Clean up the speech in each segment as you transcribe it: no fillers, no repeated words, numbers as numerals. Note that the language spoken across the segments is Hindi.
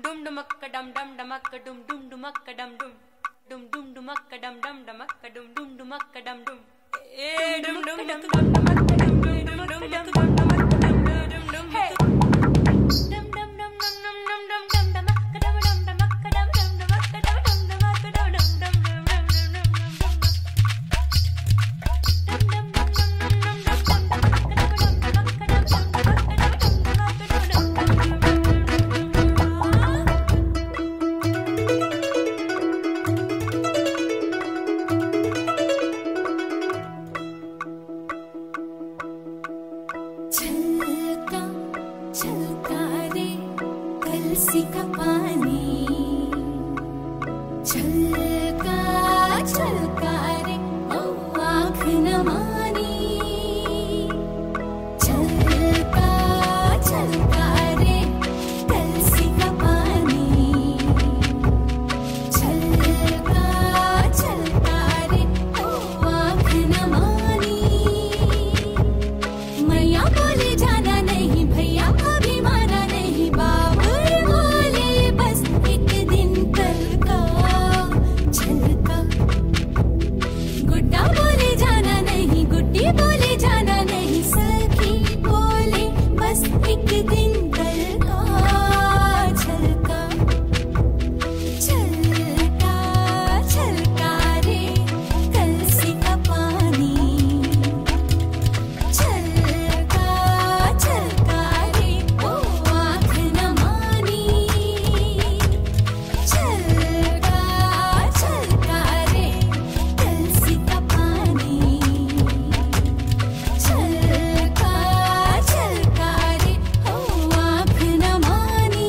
dum dumakka dum dum dumakka dum dum dumakka dum dum dum dum dumakka dum dum dumakka dum dum dumakka dum dum dum dum dumakka dum dum dumakka dum dum hey dum dum dum dum dum dum dum dum dumakka dum dum dumakka dum dum dumakka dum dum dumakka dum dum dum का पानी छलका छलका रे ओ आँख न मानी छलका छलका रे कलसी का पानी छलका छलका रे ओ आँख न मानी मैया बोले जाना नहीं भैया अभी माना नहीं बाबू बोले जाना नहीं सखी बोले बस एक दिन कल का छलका छलका छलका रे कलसी का पानी छलका छलका रे ओ आँख न मानी छलका छलका रे कलसी का पानी छलका छलका रे ओ आँख न मानी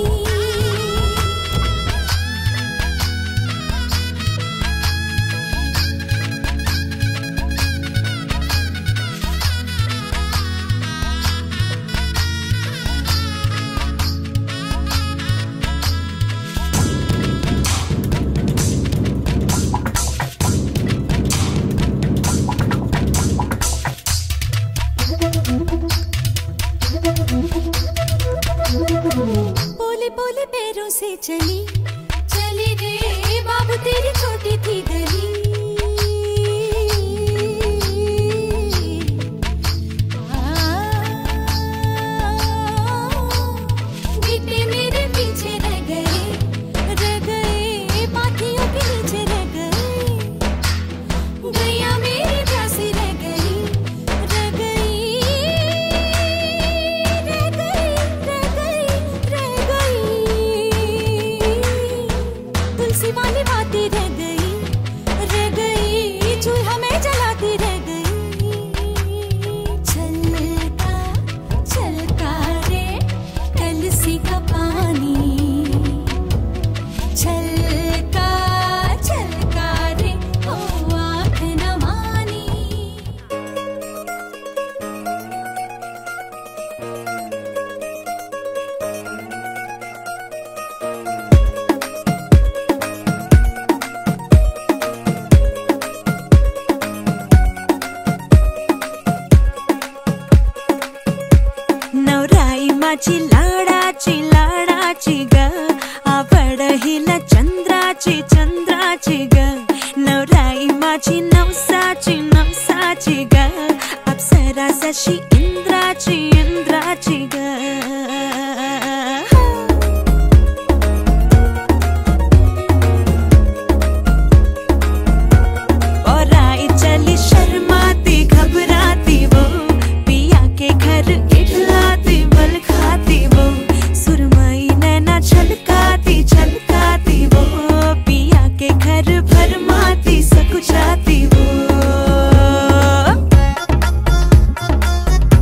बोले बोले पैरों से चली चली रे बाबू तेरी छोटी थी गली बेटे मेरे पीछे रह गए पाथियों के नीचे रह गए गैया मेरी प्यासी रह गई तुलसी वाली बातें रह गई चूल्हा में जलाती रह गई छलका छलका रे कलसी का पानी छलका छलका रे ओ आँख न मानी नवराई माझी लाडाची ग आवड हिला चंद्राची ग नवराई माझी नवसाची ग अप्सरा जशी इंद्राची ग और आई चली शर्माती घबराती वो पिया के घर इठलाती बल खाती वो सुरमई नैना छलकाती वो पिया के घर भरमाती सकुचाती वो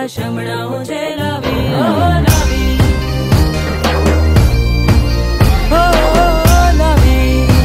शमणा मुझे लावी ओ लावी ओ लावी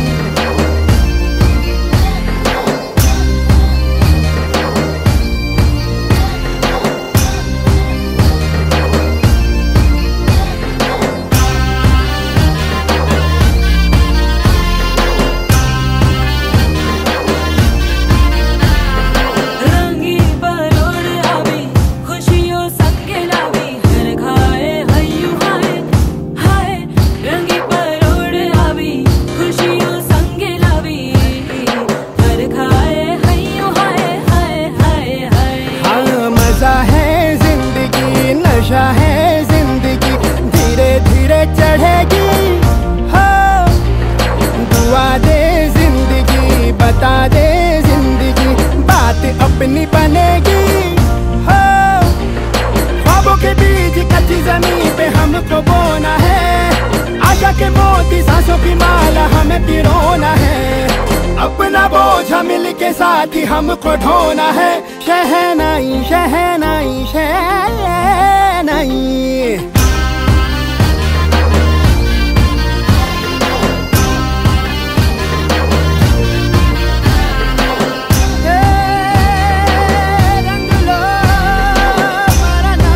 नशा है जिंदगी धीरे धीरे चढ़ेगी हो दुआ दे जिंदगी बता दे जिंदगी बात अपनी बनेगी हो ख्वाबों के बीज कच्ची जमीन पे हमको बोना है आशा के मोती सांसों की माला हमें पिरोना है अपना बोझ मिल के साथ ही हमको ढोना है शहनाई शहनाई शहनाई रंग लो मरना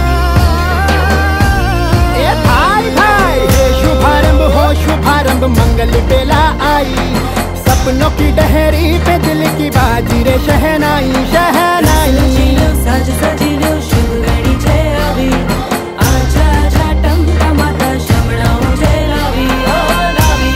ए भाई भाई शुभारंभ हो शुभारंभ मंगल बेला आई सपनों की डहरी पे दिल की बाजी रे शहनाई शहनाई सज सजिलो शुभ घड़ी छे अभी आजा आजा टमटमाता शमणा मुझे लावी ओ लावी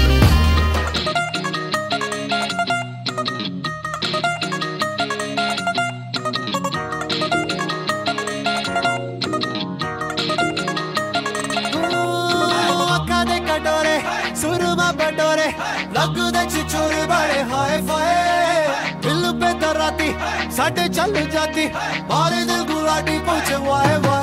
अखा दे कटोरे सुरमा बटोरे लगू दे छिछोर बड़े हाय फाय दिल पे दराती साडे चल जाती मारे दिल गुलाटी पूछे वाए वाए